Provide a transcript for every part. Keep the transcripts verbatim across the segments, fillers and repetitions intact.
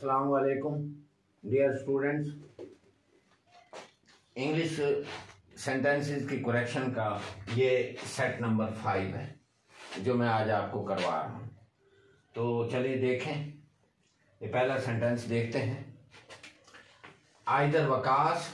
अस्सलाम वालेकुम dear students. English sentences की करेक्शन का ये सेट नंबर फाइव है जो मैं आज आपको करवा रहा हूँ। तो चलिए देखें, ये पहला सेंटेंस देखते हैं। आइदर वकास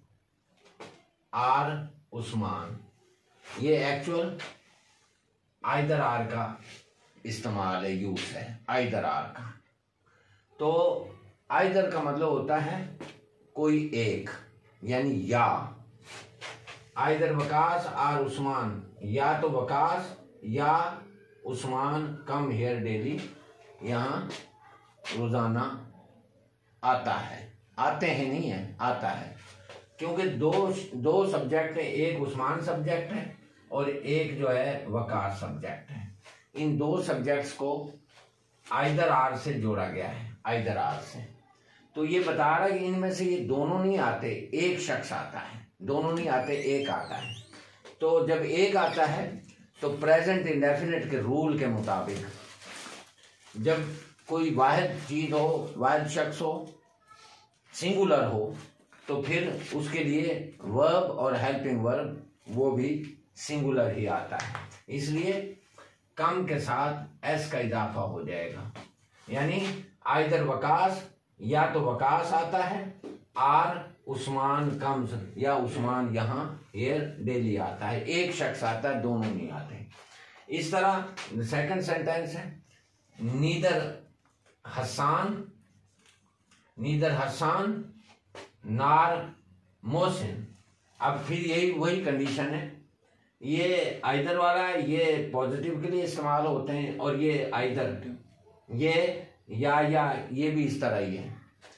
आर उस्मान, ये एक्चुअल आइदर आर का इस्तेमाल है, यूज है आइदर आर का। तो आइदर का मतलब होता है कोई एक, यानी या। आइदर वकास आर उस्मान, या तो वकास या उस्मान कम हेयर डेली, यहाँ रोजाना आता है। आते हैं नहीं है, आता है, क्योंकि दो दो सब्जेक्ट है, एक उस्मान सब्जेक्ट है और एक जो है वकास सब्जेक्ट है। इन दो सब्जेक्ट्स को आइदर आर से जोड़ा गया है, आइदर आर से। तो ये बता रहा है कि इनमें से ये दोनों नहीं आते, एक शख्स आता है। दोनों नहीं आते, एक आता है। तो जब एक आता है तो प्रेजेंट इंडेफिनिट के रूल के मुताबिक जब कोई वाहिद चीज हो, वाहिद शख्स हो, सिंगुलर हो, तो फिर उसके लिए वर्ब और हेल्पिंग वर्ब वो भी सिंगुलर ही आता है। इसलिए कम के साथ एस का इजाफा हो जाएगा, यानी आइदर वकास, या तो वकास आता है, आर उस्मान कम्स, या उस्मान यहाँ हेयर डेली आता है। एक शख्स आता है, दोनों नहीं आते। इस तरह सेकंड सेंटेंस है, neither Hasan neither Hasan nor Mohsin. अब फिर यही वही कंडीशन है, ये आइदर वाला है, ये पॉजिटिव के लिए इस्तेमाल होते हैं, और ये आइदर, ये या या ये भी इस तरह ही है।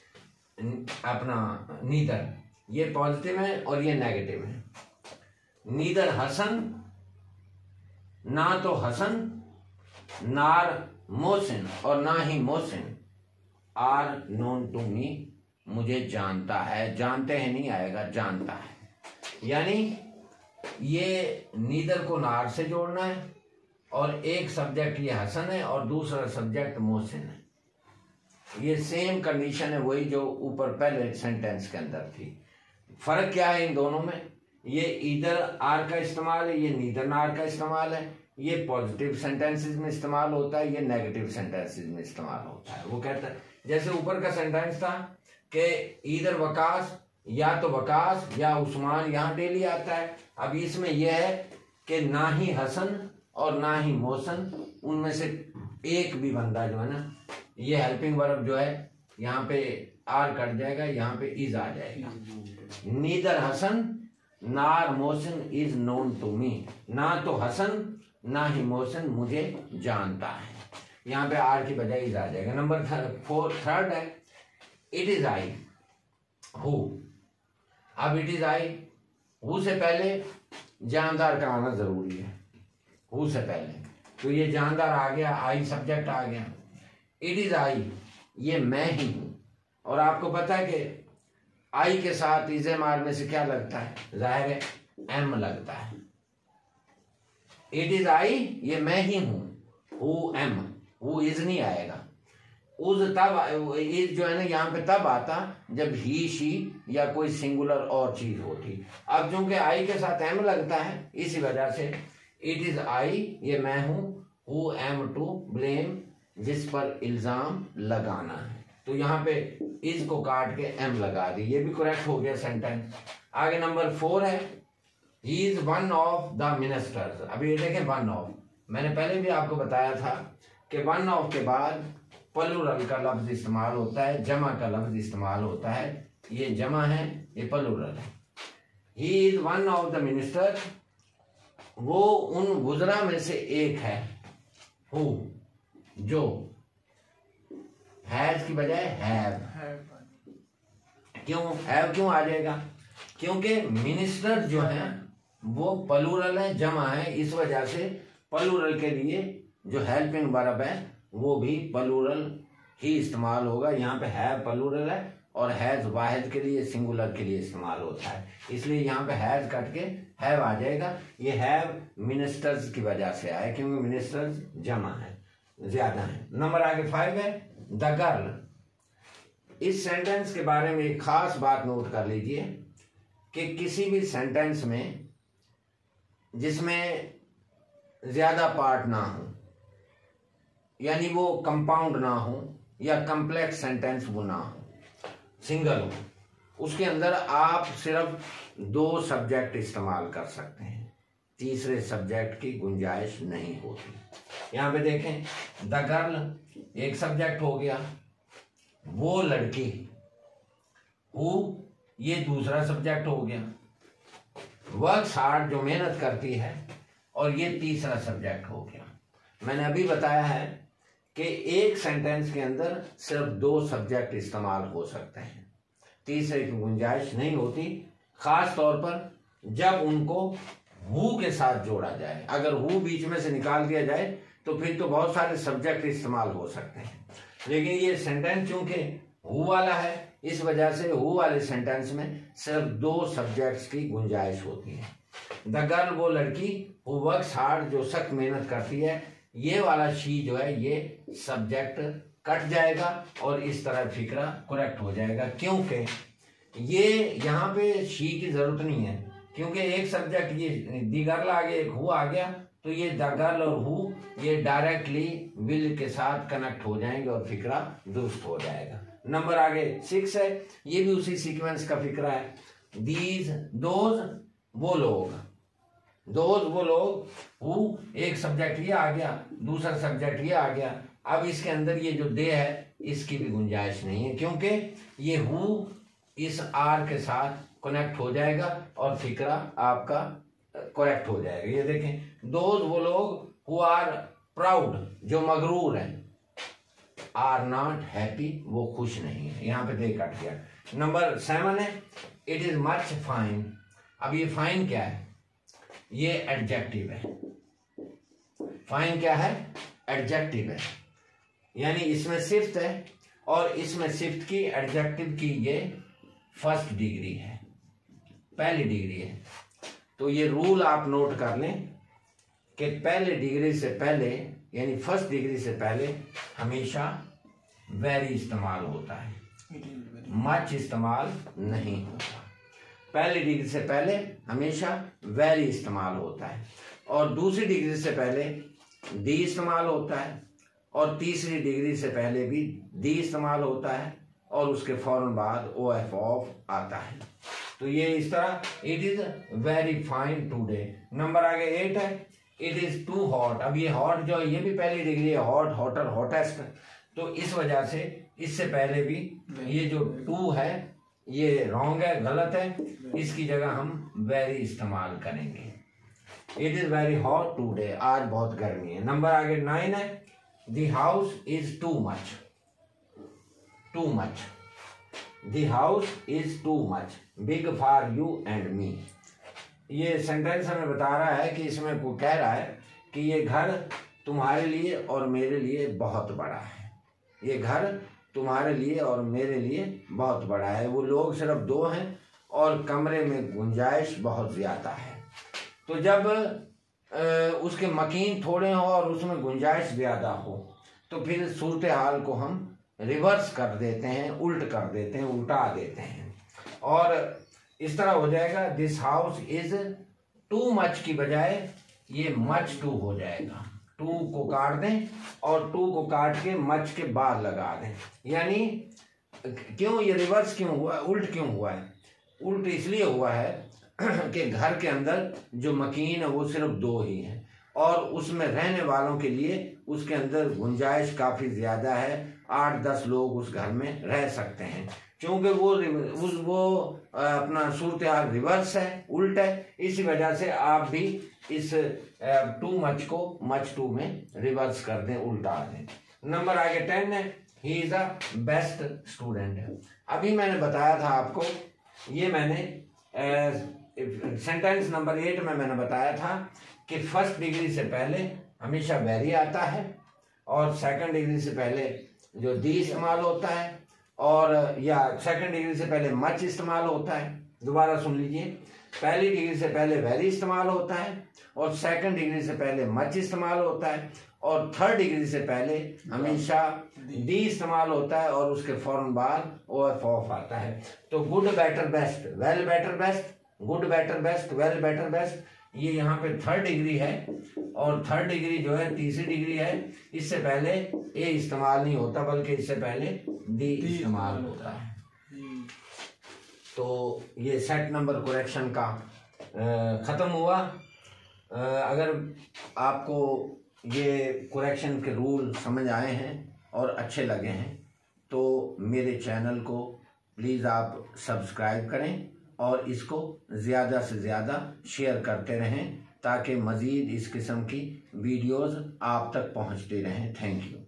अपना नीदर ये पॉजिटिव है और ये नेगेटिव है। नीदर हसन, ना तो हसन, नार मोहसिन, और ना ही Mohsin, are known to me, मुझे जानता है। जानते हैं नहीं आएगा, जानता है। यानी ये नीदर को नार से जोड़ना है, और एक सब्जेक्ट ये हसन है और दूसरा सब्जेक्ट मोहसिन है। ये सेम कंडीशन है वही जो ऊपर पहले सेंटेंस के अंदर थी। फर्क क्या है इन दोनों में? ये ईदर आर का इस्तेमाल है, ये नीदर नार का इस्तेमाल है। ये पॉजिटिव सेंटेंसेस में इस्तेमाल होता है, ये नेगेटिव सेंटेंसेस में इस्तेमाल होता है। वो कहता है, जैसे ऊपर का सेंटेंस था कि ईदर वकास, या तो वकास या उस्मान यहाँ डेली आता है। अब इसमें यह है कि ना ही हसन और ना ही मोहसन, उनमें से एक भी बंदा जो है ना, ये हेल्पिंग वर्ब जो है यहाँ पे आर कट जाएगा, यहाँ पे इज आ जाएगा। Neither Hasan nor Mohsin is known to me, ना तो हसन ना ही मोहसिन मुझे जानता है। यहाँ पे आर की बजाय इज आ जाएगा। नंबर फोर थर्ड है, इट इज आई हु। अब इट इज आई, हु से पहले जानदार का आना जरूरी है, हु से पहले। तो ये जानदार आ गया, आई सब्जेक्ट आ गया। इट इज आई, ये मैं ही हूं। और आपको पता है कि आई के साथ इज एम आर में से क्या लगता है? जाहिर है एम लगता है। इट इज आई, ये मैं ही हूं, हु एम, हु इज नहीं आएगा। उज तब, इज जो है ना यहाँ पे तब आता जब ही शी या कोई सिंगुलर और चीज होती। अब चूंकि आई के साथ एम लगता है, इसी वजह से इट इज आई, ये मैं हूं, हु एम टू ब्लेम, जिस पर इल्जाम लगाना है। तो यहाँ पे इज को काट के एम लगा दी, ये भी करेक्ट हो गया सेंटेंस। आगे नंबर फोर है, he is one of the ministers. अभी ये देखें, वन ऑफ, मैंने पहले भी आपको बताया था कि वन ऑफ के बाद प्लूरल का लफ्ज इस्तेमाल होता है, जमा का लफ्ज इस्तेमाल होता है। ये जमा है, ये प्लूरल है। He is one of the minister, वो उन वुज़रा में से एक है। हु, जो, हैज की बजाय हैव। क्यों हैव क्यों आ जाएगा? क्योंकि मिनिस्टर जो है वो प्लूरल है, जमा है, इस वजह से प्लूरल के लिए जो हेल्पिंग वर्ब है वो भी प्लूरल ही इस्तेमाल होगा। यहाँ पे हैव प्लूरल है और हैज वाहिद के लिए, सिंगुलर के लिए इस्तेमाल होता है, इसलिए यहाँ पे हैज कट के हैव आ जाएगा। ये हैव मिनिस्टर्स की वजह से आया, क्योंकि मिनिस्टर्स जमा है, ज्यादा है। नंबर आगे फाइव है, द गर्ल। इस सेंटेंस के बारे में एक खास बात नोट कर लीजिए कि किसी भी सेंटेंस में जिसमें ज्यादा पार्ट ना हो, यानी वो कंपाउंड ना हो या कम्प्लेक्स सेंटेंस वो ना हो, सिंगल हो, उसके अंदर आप सिर्फ दो सब्जेक्ट इस्तेमाल कर सकते हैं, तीसरे सब्जेक्ट की गुंजाइश नहीं होती। यहाँ पे देखें, द गर्ल एक सब्जेक्ट हो गया, वो लड़की, हु ये दूसरा सब्जेक्ट हो गया, वर्क्स हार्ड जो मेहनत करती है, और ये तीसरा सब्जेक्ट हो गया। मैंने अभी बताया है कि एक सेंटेंस के अंदर सिर्फ दो सब्जेक्ट इस्तेमाल हो सकते हैं, तीसरे की गुंजाइश नहीं होती, खास तौर पर जब उनको हु के साथ जोड़ा जाए। अगर हु बीच में से निकाल दिया जाए तो फिर तो बहुत सारे सब्जेक्ट इस्तेमाल हो सकते हैं, लेकिन ये सेंटेंस चूंकि हु वाला है, इस वजह से हु वाले सेंटेंस में सिर्फ दो सब्जेक्ट्स की गुंजाइश होती है। द गर्ल वो लड़की, हु वर्क्स हार्ड जो सख्त मेहनत करती है, ये वाला शी जो है ये सब्जेक्ट कट जाएगा और इस तरह फिक्रा करेक्ट हो जाएगा, क्योंकि ये यहाँ पे शी की जरूरत नहीं है, क्योंकि एक सब्जेक्ट ये दी गर्ल आ गया, एक हु आ गया, तो ये द गर्ल और हु ये डायरेक्टली विल के साथ कनेक्ट हो जाएंगे और फिक्रा दुरुस्त हो जाएगा। नंबर आगे सिक्स है, ये भी उसी सीक्वेंस का फिक्रा है। दीज दोज वो लोग, दोज वो लोग, हु एक सब्जेक्ट ये आ गया, दूसरा सब्जेक्ट ये आ गया। अब इसके अंदर ये जो दे है इसकी भी गुंजाइश नहीं है, क्योंकि ये हु इस आर के साथ कनेक्ट हो जाएगा और फिक्रा आपका करेक्ट हो जाएगा। ये देखें, दोज वो लोग हु आर प्राउड जो मगरूर हैं, आर नॉट हैप्पी वो खुश नहीं है, यहाँ पे दे कट गया। नंबर सेवन है, इट इज मच फाइन। अब ये फाइन क्या है? ये एडजेक्टिव है। फाइन क्या है? एडजेक्टिव है, यानी इसमें सिफ्त है और इसमें सिफ्त की एडजेक्टिव की ये फर्स्ट डिग्री है, पहली डिग्री है। तो ये रूल आप नोट कर लें कि पहले डिग्री से पहले यानी फर्स्ट डिग्री से पहले हमेशा वेरी इस्तेमाल होता है, मच इस्तेमाल नहीं होता। पहली डिग्री से पहले हमेशा वेरी इस्तेमाल होता है, और दूसरी डिग्री से पहले दी इस्तेमाल होता है, और तीसरी डिग्री से पहले भी दी इस्तेमाल होता है, और उसके फौरन बाद ओ एफ ऑफ आता है। तो ये इस तरह, it is very fine today. Number आगे एट है, इट इज टू हॉट। अब ये हॉट जो है ये भी पहली डिग्री है, हॉट, हॉटर, हॉटेस्ट। तो इस वजह से इससे पहले भी ये जो टू है ये रॉन्ग है, गलत है, इसकी जगह हम वेरी इस्तेमाल करेंगे। It is very hot today, आज बहुत गर्मी है। नंबर आगे नाइन है, the house is too much. Too much, the house is too much big for you and me. ये सेंटेंस हमें बता रहा है कि इसमें वो कह रहा है कि ये घर तुम्हारे लिए और मेरे लिए बहुत बड़ा है। ये घर तुम्हारे लिए और मेरे लिए बहुत बड़ा है। वो लोग सिर्फ दो हैं और कमरे में गुंजाइश बहुत ज्यादा है। तो जब आ, उसके मकीन थोड़े हो और उसमें गुंजाइश ज्यादा हो तो फिर सूरत हाल को हम रिवर्स कर देते हैं, उल्ट कर देते हैं, उल्टा देते हैं, और इस तरह हो जाएगा this house is too much की बजाय ये मच टू हो जाएगा। टू को काट दें और टू को काट के मच के बाद लगा दें। यानी क्यों ये रिवर्स क्यों हुआ, उल्ट क्यों हुआ है? उल्ट इसलिए हुआ है कि घर के अंदर जो मकीन है वो सिर्फ दो ही है और उसमें रहने वालों के लिए उसके अंदर गुंजाइश काफी ज्यादा है। आठ दस लोग उस घर में रह सकते हैं। क्योंकि वो उस वो अपना सूरत हाल रिवर्स है, उल्ट है, इसी वजह से आप भी इस टू मच को मच टू में रिवर्स कर दें, उल्टा दें। नंबर आगे टेन है, he is a best student. अभी मैंने बताया था आपको, ये मैंने सेंटेंस नंबर एट में मैंने बताया था कि फर्स्ट डिग्री से पहले हमेशा वेरी आता है और सेकंड डिग्री से पहले जो दी इस्तेमाल होता है, और या सेकंड डिग्री से पहले मच इस्तेमाल होता है। दोबारा सुन लीजिए, पहली डिग्री से पहले वेरी इस्तेमाल होता है और सेकंड डिग्री से पहले मच इस्तेमाल होता है, और थर्ड डिग्री से पहले हमेशा डी इस्तेमाल होता है और उसके फौरन बाद ओ एफ ऑफ आता है। तो good better best, well better best, good better best, well better best, ये यहाँ पे थर्ड डिग्री है और थर्ड डिग्री जो है तीसरी डिग्री है। इससे पहले ए इस्तेमाल नहीं होता बल्कि इससे पहले डी इस्तेमाल होता है। तो ये सेट नंबर करेक्शन का ख़त्म हुआ। अगर आपको ये करेक्शन के रूल समझ आए हैं और अच्छे लगे हैं तो मेरे चैनल को प्लीज़ आप सब्सक्राइब करें और इसको ज़्यादा से ज़्यादा शेयर करते रहें ताकि मज़ीद इस किस्म की वीडियोज़ आप तक पहुंचती रहें। Thank you.